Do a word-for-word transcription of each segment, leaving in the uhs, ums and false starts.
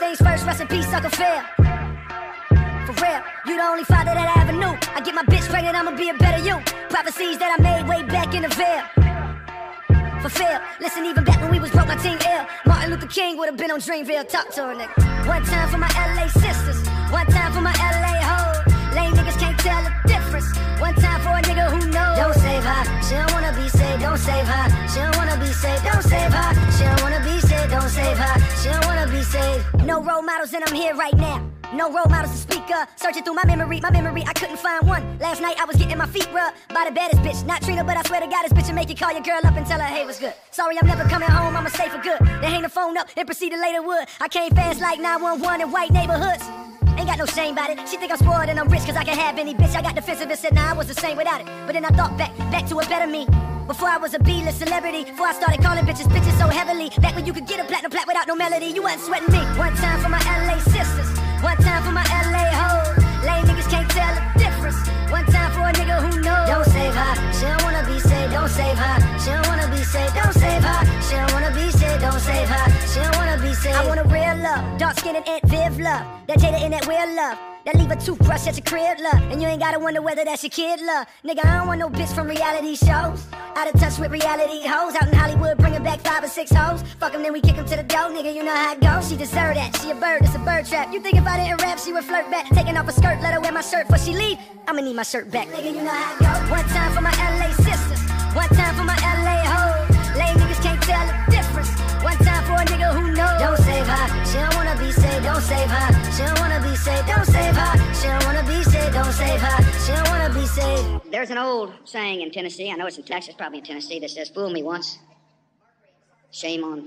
things first, rest in peace, sucker fail. For real, you the only father that I ever knew. I get my bitch pregnant, I'ma be a better you. Prophecies that I made way back in the veil. Fulfill, listen, even back when we was broke, my team ill. Martin Luther King would've been on Dreamville. Talk to her, nigga. One time for my L A sisters, one time for my L A hoes. Lame niggas can't tell the difference. One time for a nigga who knows. Don't save her, she don't wanna be saved. Don't save her, she don't wanna be saved. Don't save her, she don't wanna be saved. Don't save her, she don't wanna be saved. No role models and I'm here right now. No role models to speak of. Searching through my memory, my memory, I couldn't find one. Last night I was getting my feet rubbed by the baddest bitch. Not Trina, but I swear to God, this bitch will make you call your girl up and tell her, hey, what's good? Sorry, I'm never coming home, I'ma stay for good. Then hang the phone up and proceeded later would. I came fast like nine one one in white neighborhoods. Ain't got no shame about it. She think I'm spoiled and I'm rich cause I can have any bitch. I got defensive and said, nah, I was the same without it. But then I thought back, back to a better me. Before I was a B-list celebrity, before I started calling bitches, bitches so heavily. Back when you could get a platinum plat without no melody, you wasn't sweating me. One time for my L A sisters, one time for my L A hoes. Lame niggas can't tell the difference. One time for a nigga who knows. Don't save her, she don't wanna be saved. Don't save her, she don't wanna be saved. Don't save her, she don't wanna be saved. Don't save her, she don't wanna be saved. I want a real love, dark skin and Aunt Viv love. That Jada and that real love. That leave a toothbrush at your crib, love. And you ain't gotta wonder whether that's your kid, love. Nigga, I don't want no bitch from reality shows. Out of touch with reality hoes. Out in Hollywood, bringing back five or six hoes. Fuck them, then we kick them to the door, nigga, you know how it goes. She deserve that, she a bird, it's a bird trap. You think if I didn't rap, she would flirt back. Taking off her skirt, let her wear my shirt before she leave. I'ma need my shirt back, nigga, you know how it goes. One time for my L A sisters, one time for my L A hoes. Lame niggas can't tell the difference. One time for a nigga who knows. Don't save her, she don't wanna be saved. Don't save her, she don't wanna be saved. Don't save her, she don't wanna be saved. Don't save her, she don't wanna be saved. There's an old saying in Tennessee, I know it's in Texas, probably in Tennessee, that says, fool me once, shame on,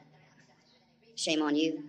shame on you.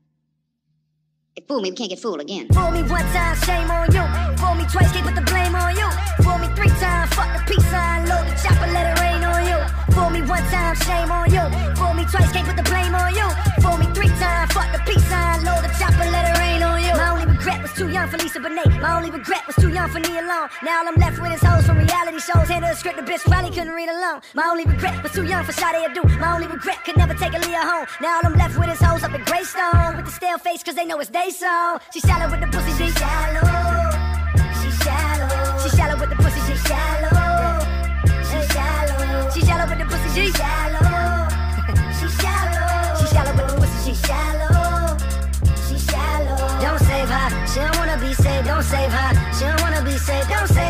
If fool me, we can't get fooled again. Fool me one time, shame on you. Fool me twice, can't put the blame on you. Fool me three times, fuck the peace sign, load the chopper, let it rain on you. Fool me one time, shame on you. Fool me twice, can't put the blame on you. Fool me three times, fuck the peace sign, load the chopper, let it rain on you. My only regret was too young for Lisa Bonet. My only regret was too young for Nia Long. Now all I'm left with is hoes from reality shows. Handle a script, the bitch probably couldn't read along. My only regret was too young for Sade Adu. My only regret could never take a Leah home. Now all I'm left with is hoes up in Greystone with the stale face cause they know it's they song. She shallow with the pussy, she shallow. She shallow. She shallow with the pussy, she shallow. She shallow. She shallow with the pussy, she shallow. She shallow. She shallow with the pussy, she shallow. She shallow. Don't save her, she don't wanna be saved. Don't save her, she don't wanna be saved. Don't save